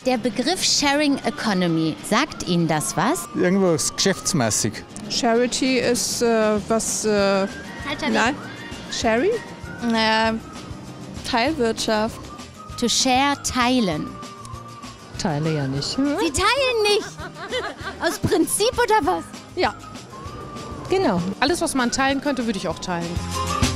Der Begriff Sharing Economy, sagt Ihnen das was? Irgendwas geschäftsmäßig. Charity ist nein. Sharing? Naja, Teilwirtschaft. To share, teilen. Teile ja nicht. Sie teilen nicht! Aus Prinzip oder was? Ja, genau. Alles, was man teilen könnte, würde ich auch teilen.